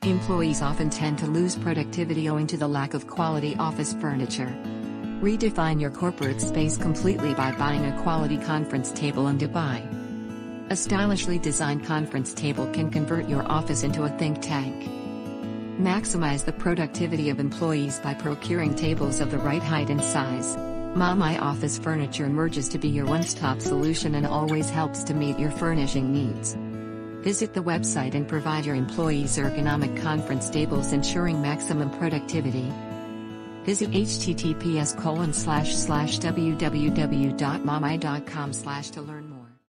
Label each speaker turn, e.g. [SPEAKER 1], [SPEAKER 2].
[SPEAKER 1] Employees often tend to lose productivity owing to the lack of quality office furniture. Redefine your corporate space completely by buying a quality conference table in Dubai. A stylishly designed conference table can convert your office into a think tank. Maximize the productivity of employees by procuring tables of the right height and size. Mahmayi Office Furniture emerges to be your one-stop solution and always helps to meet your furnishing needs. Visit the website and provide your employees ergonomic conference tables ensuring maximum productivity. Visit https://www.mahmayi.com/ to learn more.